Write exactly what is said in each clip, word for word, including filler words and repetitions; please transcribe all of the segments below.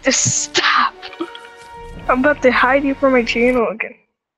Just stop. I'm about to hide you from my channel again.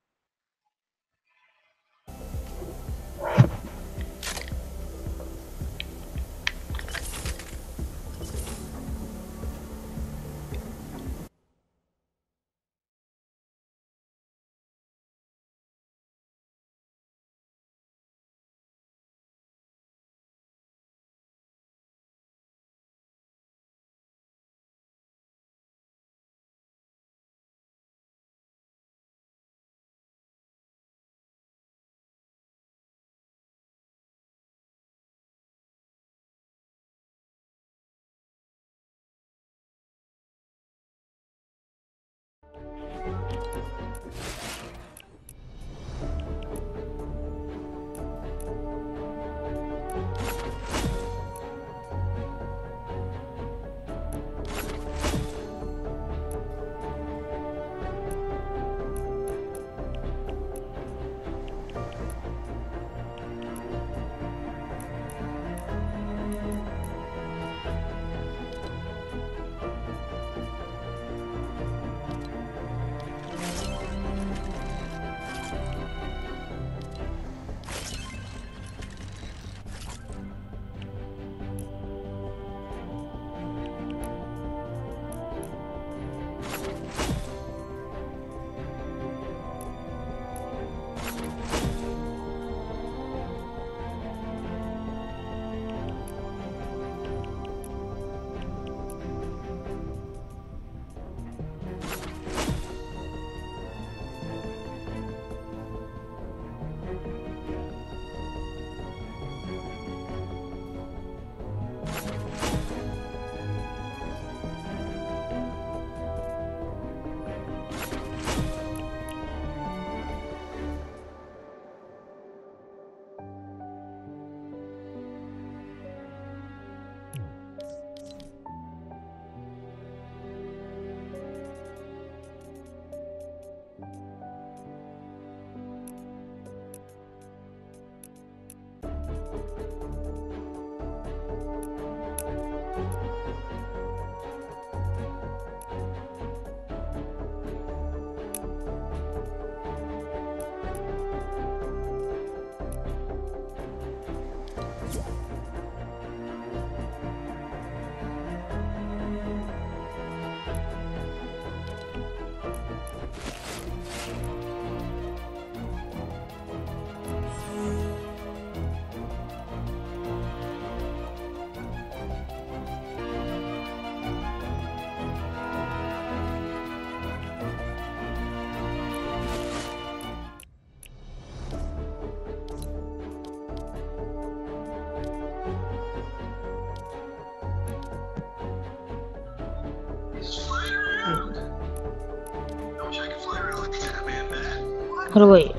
How do wait?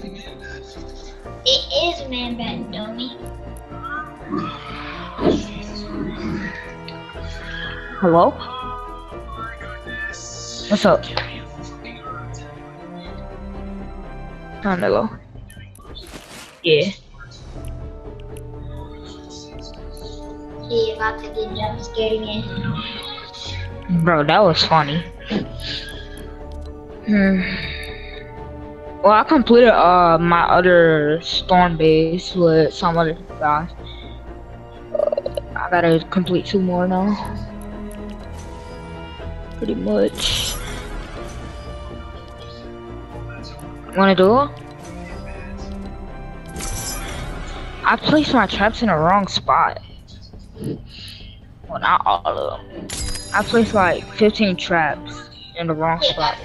It is man bat, dummy. Hello? What's up? Time to go. Yeah. He about to get jump scared again. Bro, that was funny. Hmm. Well, I completed uh my other storm base with some other guys. I gotta complete two more now. Pretty much. Wanna do it? I placed my traps in the wrong spot. Well, not all of them. I placed like fifteen traps in the wrong spot.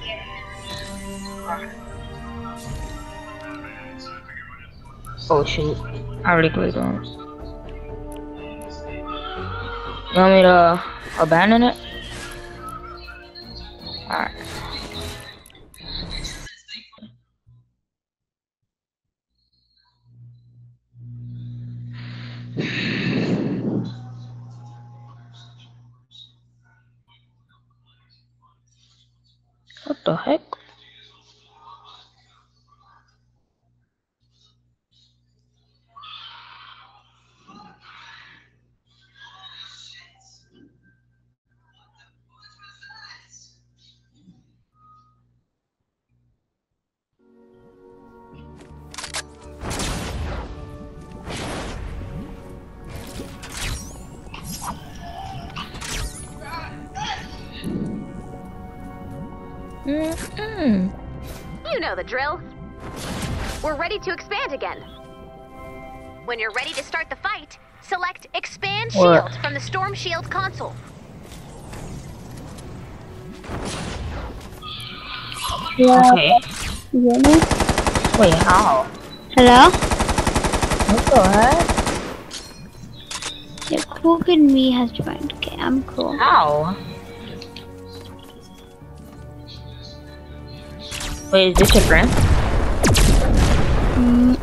Oh shoot, I already clicked on it. You want me to abandon it? Alright. What the heck? Mm-mm. You know the drill. We're ready to expand again. When you're ready to start the fight, select Expand What? Shield from the Storm Shield console. Okay. You hear me? Wait, how? Hello? What the heck? Yeah, Cook and me has joined. Okay, I'm cool. How? Wait, is this your friend? Mm,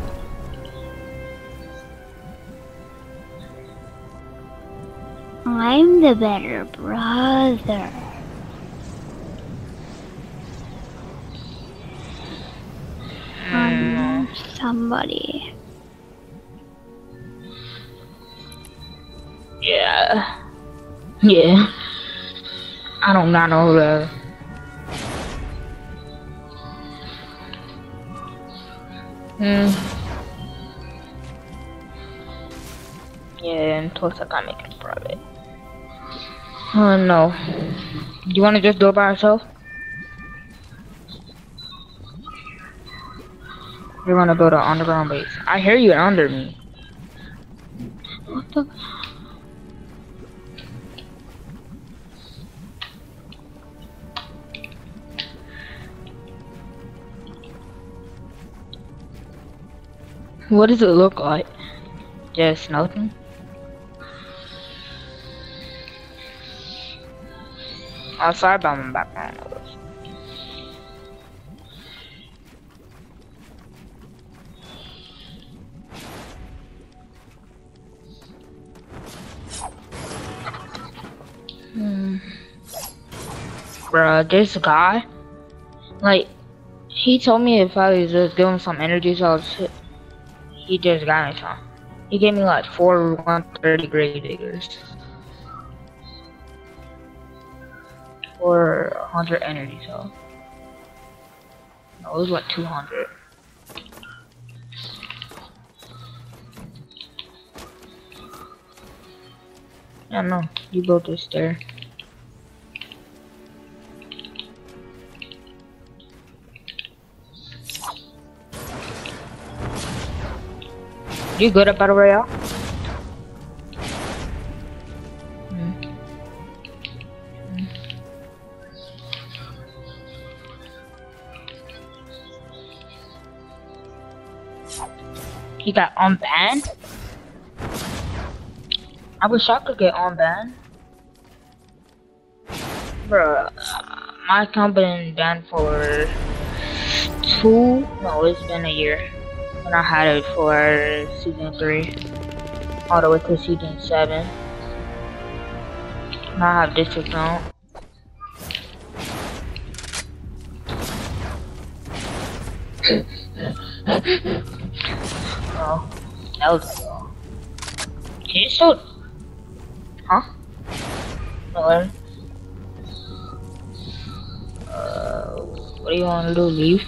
I'm the better brother. I'm somebody. Yeah. Yeah. I don't got no love. Hmm. Yeah, and plus I can't make it private. Oh no. You wanna just do it by yourself? You're gonna build an underground base. I hear you under me. What the? What does it look like? Just nothing? Outside by my background. Hmm. Bruh, this guy, like, he told me if I was just give him some energy, so I was, he just got me some. He gave me like four one thirty grade diggers. For one hundred energy, so. No, it was like two hundred. I don't know, you built this there. You good at Battle Royale? Hmm. Hmm. He got unbanned? I wish I could get unbanned. Bruh, my account been banned for two, no, it's been a year. And I had it for season three, all the way to season seven. Now I have this account. Oh, that was cool. Can you still? Huh? What? Uh, what do you want to do? Leave?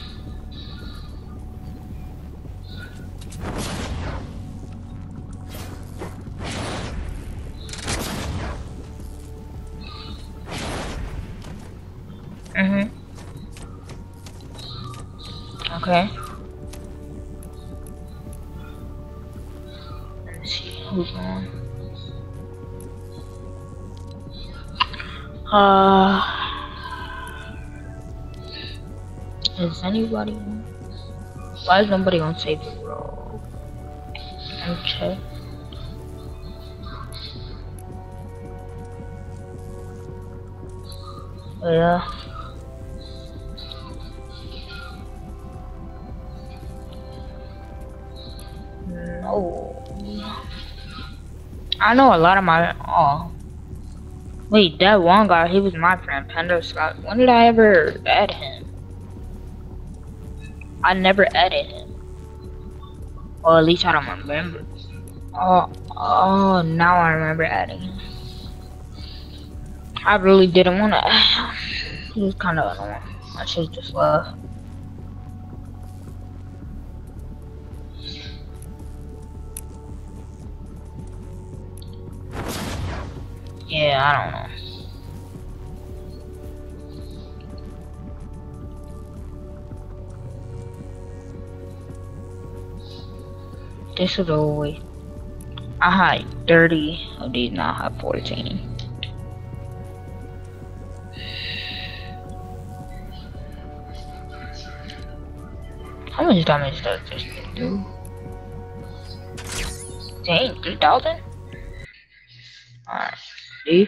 Mm-hmm. Okay. Let's see who's on. Uh, is anybody on? Why is nobody on save the world? Let me check. Oh, yeah. No. I know a lot of my. Oh. Wait, that one guy, he was my friend, Panda Scott. When did I ever add him? I never added him. Or at least I don't remember. Oh, oh, now I remember adding him. I really didn't want to. He was kind of annoying. I should just left. Yeah, I don't know. This is always. I had thirty of these, now I have fourteen. How much damage does this thing do? Dang, three thousand? Alright, see?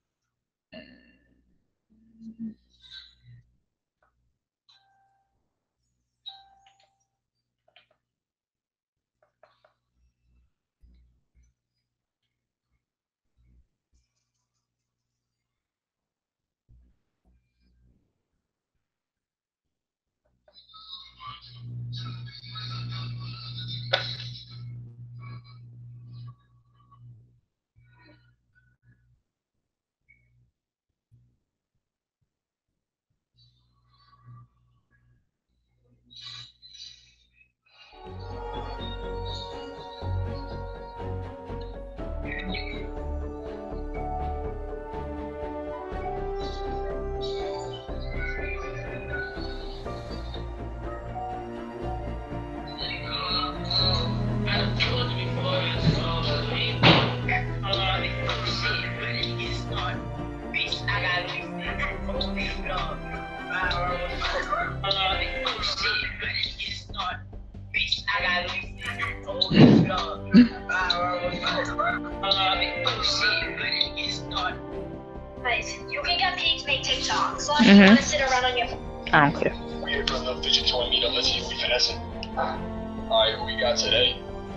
You can get paid to make TikToks. So Mhm. you want to sit around on your phone. I don't care. We're here for a little fidget toy meetup. Let's see if we finesse it. Alright, who we got today?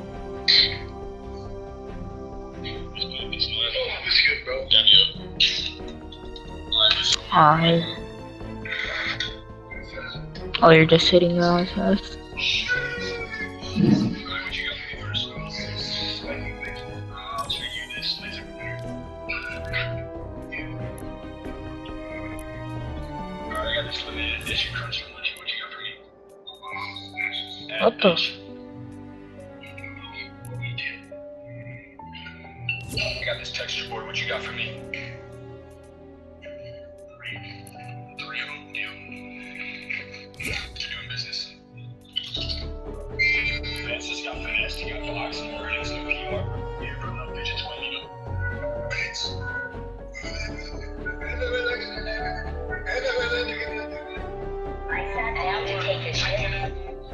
What's good, bro? Alright. Oh, you're just sitting there on us. What the? I got this texture board. What you got for me? Three of them. Deal. What you doing business? Finesse has got finesse. You got blocks and earnings and P R. We're here for a little fidget toy meetup. Thanks. I sat down to take a shit.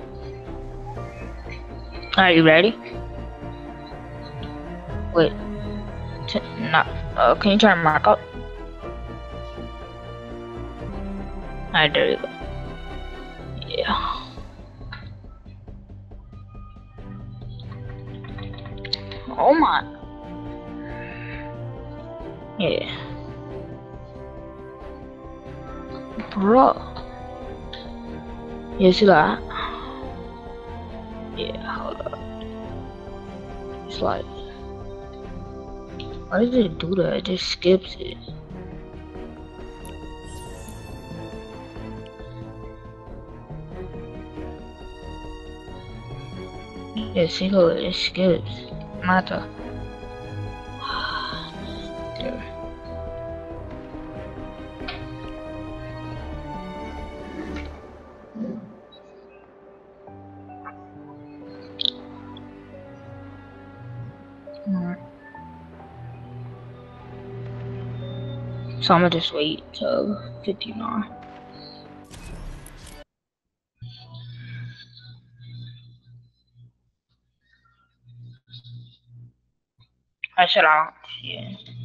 Are you ready? Wait. T not. Uh, can you turn my mic up? Alright, there you go. Yeah. Oh my. Yeah. Bro. You see that? Yeah, hold up. It's like, why does it do that? It just skips it. Yeah, see how it skips. Mata. There. Alright. So I'm gonna just wait till fifty-nine. I should out. Yeah.